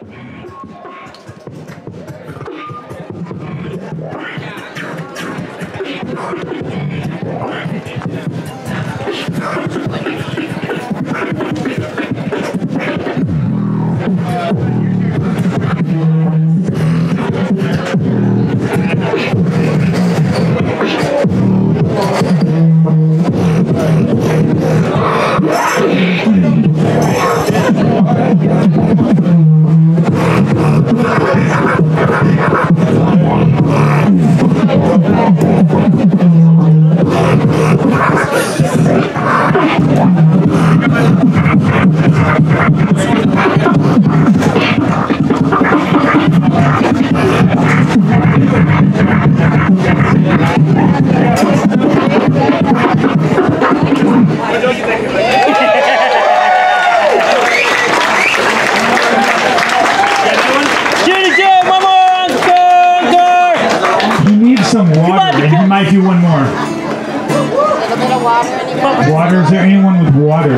Some water, and he might do one more. A little bit of water. Water, is there anyone with water?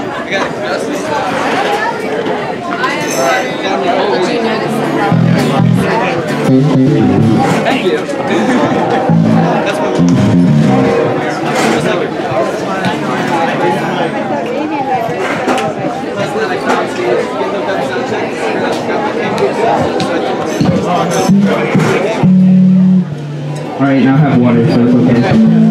Thank you. Alright, now I have water, so it's okay.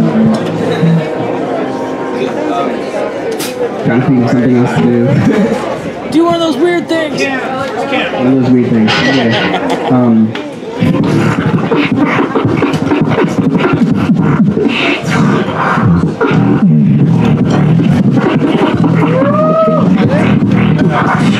Trying to think of something else to do. Do one of those weird things! One of those weird things. Okay.